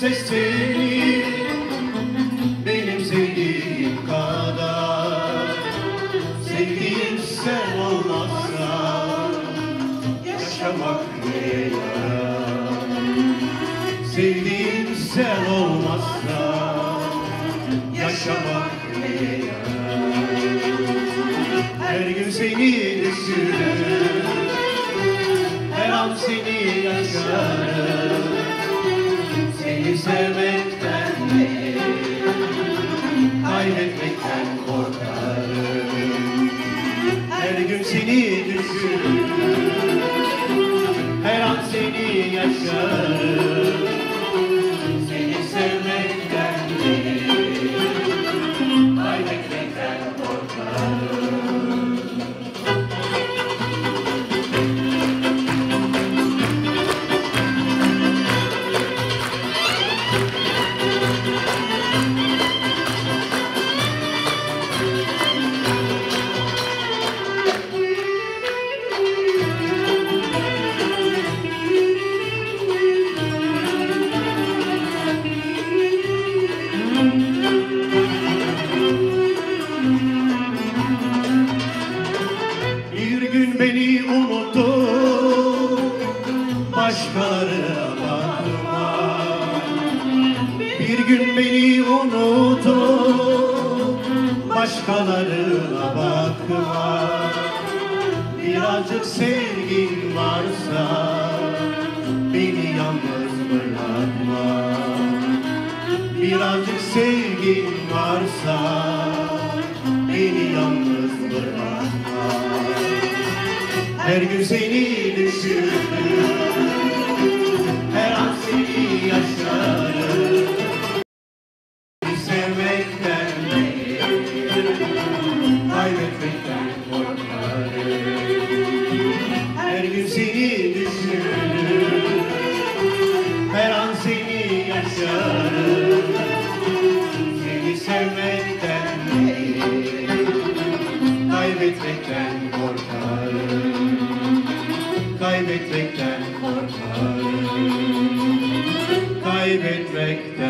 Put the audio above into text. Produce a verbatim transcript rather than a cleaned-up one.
kimse seni benim sevdiğim kadar. Sevdiğim sen olmazsa yaşamak ne yarar? Sevdiğim sen olmazsa yaşamak ne yarar? Her gün seni düşünür, her an seni yaşarım. Seni sevmekten değil, kaybetmekten korkarım. Her gün seni düşünür, her an seni yaşarım. Seni sevmekten değil, kaybetmekten korkarım. Başkalarına bakma, birazcık sevgin varsa beni yalnız bırakma. Birazcık sevgin varsa beni yalnız bırakma. Her gün seni düşünür, her an seni yaşarım. Sevmekten kaybetmekten korkarım. Her gün seni düşünür, her an seni yaşarım. Seni sevmekten değil, kaybetmekten korkarım. Kaybetmekten korkarım. Kaybetmekten